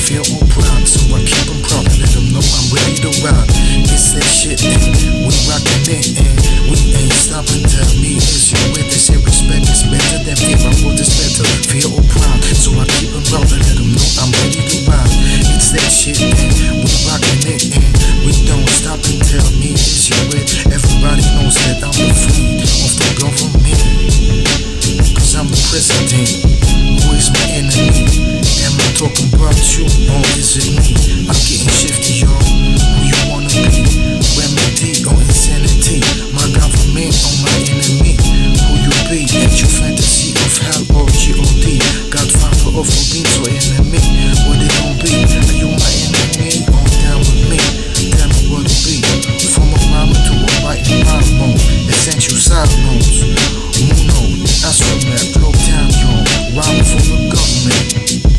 feel all proud. So I keep them proud and let them know I'm ready to ride. It's that shit and we rockin' it and we ain't stopping. Tell me is you with this? Say respect is better than fear. My word is better. Feel all proud. So I keep them proud and let them know I'm ready to ride. It's that shit and we rockin' it and we don't stop and tell me is you with? Everybody knows that I'm the friend of the government. Cause I'm the president. Who is my enemy? Am I talking about you or is it me? I'm getting shifty, y'all. Who you wanna be? Remedy or insanity? My government or my enemy? Who you be? Ain't you fantasy of hell or G.O.D? Godfather of a beat or enemy? What it gon' be? Are you my enemy or down with me? Tell me what it be. From a rhyme to a biting mouth, essential side notes. Muno, that's from that Globetown, yo. Rhyme for the government.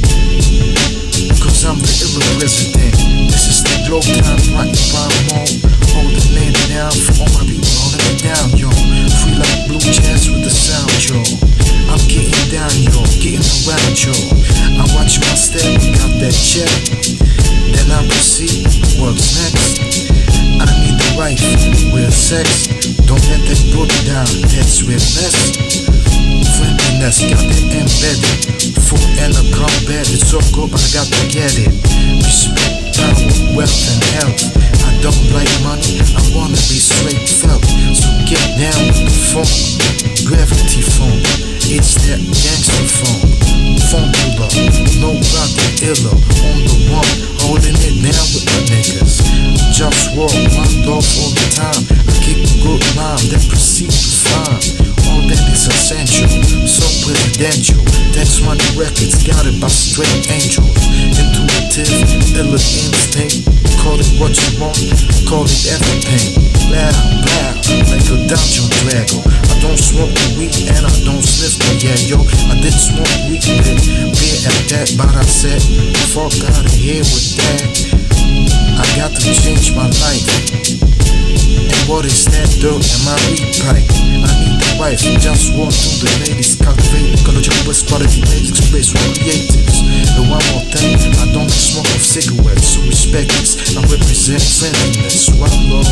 Cause I'm the illa president. This is the Globetown, right by mode. Holding it down for all my people, holding it down, yo. Free like blue jazz with the sound, yo. I'm getting down, yo, getting around, yo. I watch my step, got that check. Then I proceed, what's next? I need the wife, real sex. Don't let that book down, that's realness. Friendliness, got it embedded. Food and a combat, it's so good, but I got to get it. Respect, power, wealth, and health. I don't like money, I wanna be straight felt. So get down with the funk, gravity funk. It's that gangster funk. Funkula, nobody iller. On the one, holding it down with my niggas. JustWar, my dog all the time. I kick a good rhyme, then proceed to find all that is essential, so presidential. Text Money Records, got it by straight angels. Intuitive, illa instinct. Call it what you want, call it everything. Blah, blah, like a dungeon dragon. I don't smoke the weed and I don't sniff the yeah, yo. I did smoke weed, beer at that, but I said, fuck out of here with that. I got to change my life. And what is that dirt in my weed pipe? I need the wife, just walk through the ladies. Cultivate ecological best quality basics, space for creatives. And one more thing, I don't smoke of cigarettes, so respect this. I represent friendliness, one love.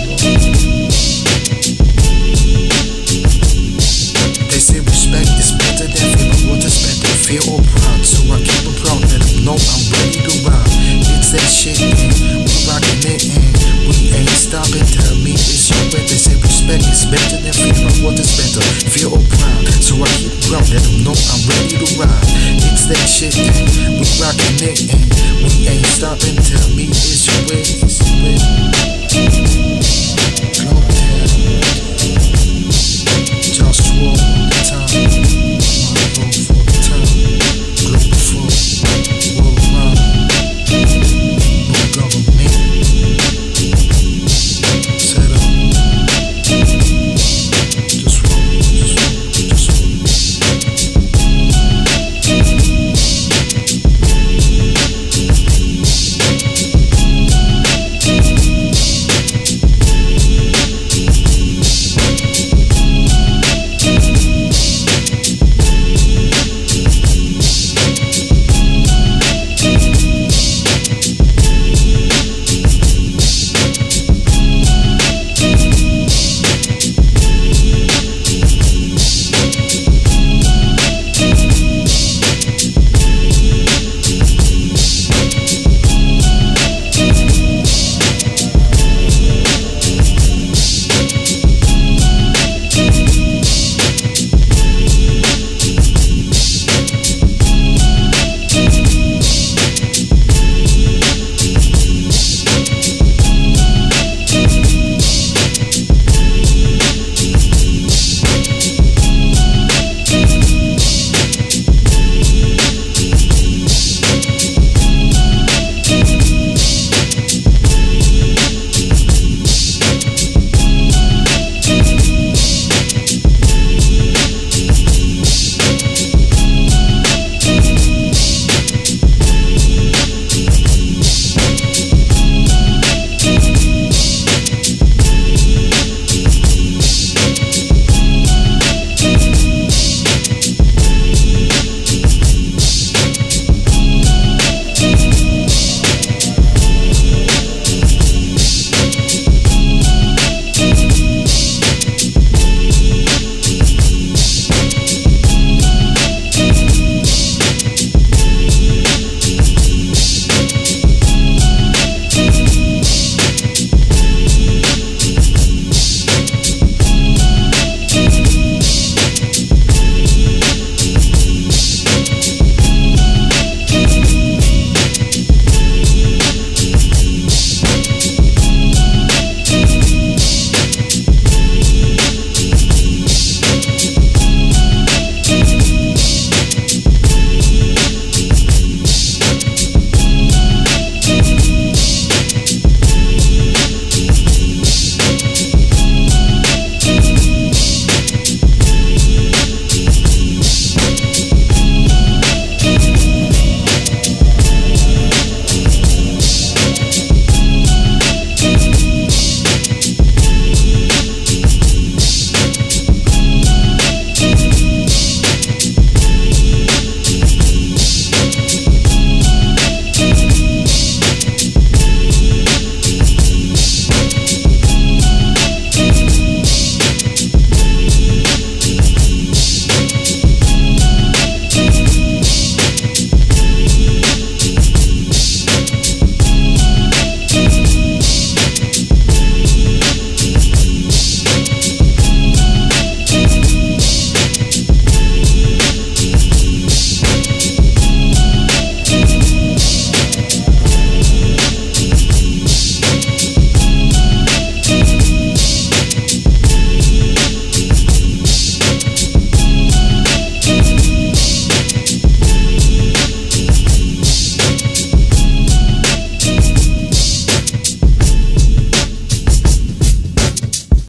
They say respect is better than fear, but what is better? Fear or pride? So I keep it proud, let them know I'm ready to ride. It's that shit, and we rockin' it, and we ain't stopping. Tell me it's your way. They say respect is better than fear, but what is better? Fear or pride? So I keep it proud, let them know I'm ready to ride. It's that shit, and we rockin' it, and we ain't stopping. Tell me it's your way.